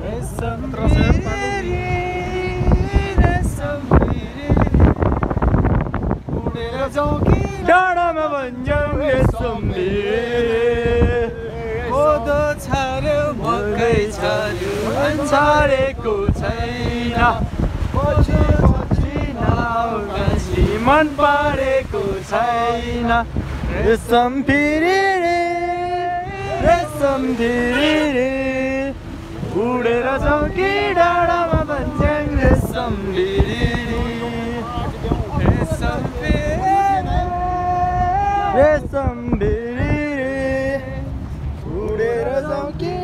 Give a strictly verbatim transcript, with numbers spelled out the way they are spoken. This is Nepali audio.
रेशम भिरी रेशम भिरी उडेर जाउँ कि डाँडामा भन्छौँ रेशम भिरी कोदो छार्यो मकै छार्यो छारेको छैन पछि पछि नाउगासी मन पारेको छैन रेशम भिरी रेशम भिरी उडेर जाउँ कि डाँडामा भन्छौँ रेशम भिरी रेशम भिरी रेशम भिरी